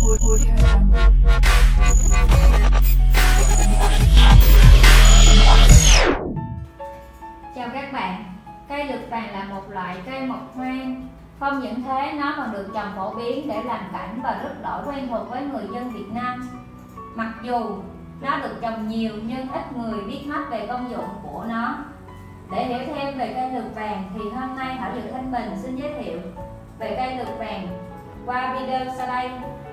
Chào các bạn, cây lược vàng là một loại cây mọc hoang. Không những thế, nó còn được trồng phổ biến để làm cảnh và rất đổi quen thuộc với người dân Việt Nam. Mặc dù nó được trồng nhiều nhưng ít người biết hết về công dụng của nó. Để hiểu thêm về cây lược vàng thì hôm nay Thảo Dược Thanh Bình xin giới thiệu về cây lược vàng qua video sau đây.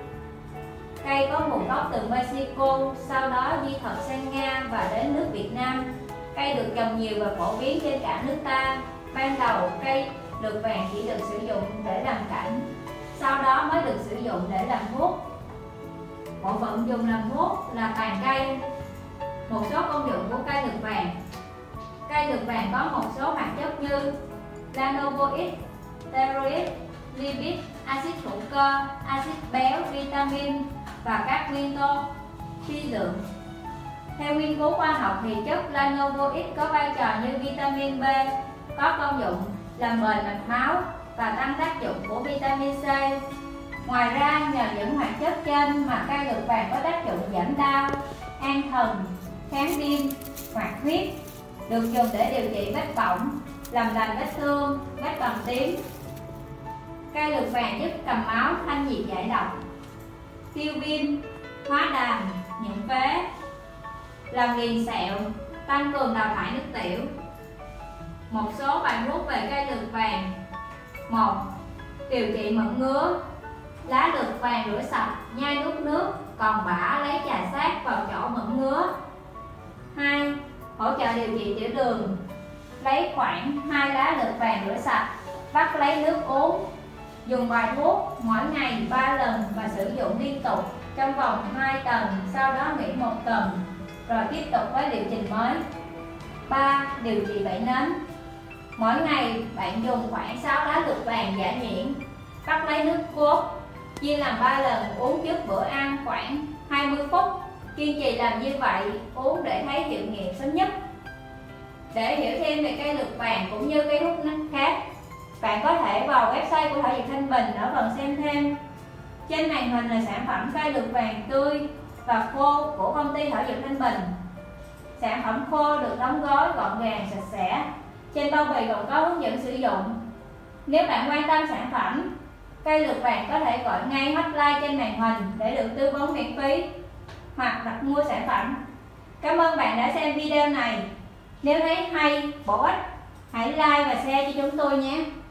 Cây có nguồn gốc từ Mexico, sau đó di thực sang Nga và đến nước Việt Nam. Cây được trồng nhiều và phổ biến trên cả nước ta. Ban đầu cây lược vàng chỉ được sử dụng để làm cảnh, sau đó mới được sử dụng để làm thuốc. Bộ phận dùng làm thuốc là tàn cây. Một số công dụng của cây lược vàng. Cây lược vàng có một số hoạt chất như flavonoid, steroid, lipid, axit hữu cơ, axit béo, vitamin và các nguyên tố vi lượng. Theo nghiên cứu khoa học thì chất flavonoid có vai trò như vitamin B, có công dụng làm bền mạch máu và tăng tác dụng của vitamin C. Ngoài ra, nhờ những hoạt chất trên mà cây lược vàng có tác dụng giảm đau, an thần, kháng viêm, hoạt huyết, được dùng để điều trị vết bỏng, làm lành vết thương, vết bầm tím. Cây lược vàng giúp cầm máu, thanh nhiệt giải độc, tiêu viêm, hóa đàm, nhuận phế, làm liền sẹo, tăng cường đào thải nước tiểu. Một số bài thuốc về cây lược vàng. 1. Điều trị mẩn ngứa. Lá lược vàng rửa sạch, nhai nuốt nước, còn bã lấy chà sát vào chỗ mẩn ngứa. 2. Hỗ trợ điều trị tiểu đường. Lấy khoảng 2 lá lược vàng rửa sạch, vắt lấy nước uống. Dùng bài thuốc mỗi ngày 3 lần và sử dụng liên tục trong vòng 2 tuần, sau đó nghỉ 1 tuần rồi tiếp tục với liệu trình mới. 3. Điều trị vảy nến. Mỗi ngày bạn dùng khoảng 6 lá lược vàng giã nhuyễn, vắt lấy nước cốt, chia làm 3 lần, uống trước bữa ăn khoảng 20 phút. Kiên trì làm như vậy, uống để thấy hiệu nghiệm sớm nhất. Để hiểu thêm về cây lược vàng cũng như cây thuốc khác, bạn có thể vào website của Thảo Dược Thanh Bình ở phần xem thêm. Trên màn hình là sản phẩm cây lược vàng tươi và khô của công ty Thảo Dược Thanh Bình. Sản phẩm khô được đóng gói gọn gàng, sạch sẽ. Trên bao bì còn có hướng dẫn sử dụng. Nếu bạn quan tâm sản phẩm cây lược vàng, có thể gọi ngay hotline trên màn hình để được tư vấn miễn phí hoặc đặt mua sản phẩm. Cảm ơn bạn đã xem video này. Nếu thấy hay, bổ ích, hãy like và share cho chúng tôi nhé.